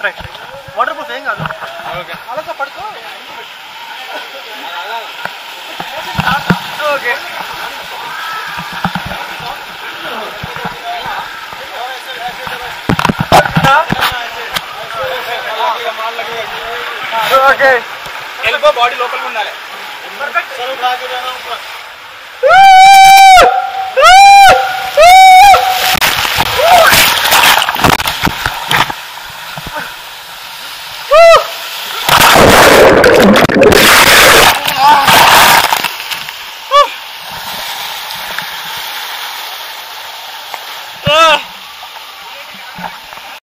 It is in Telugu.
రైట్ వాటర్ ప్రూఫ్ ఏం కాదు. ఓకే అలాగే పడుకో. ఓకే ఓకే ఎల్బో బాడీ లోపలికి ఉండాలి.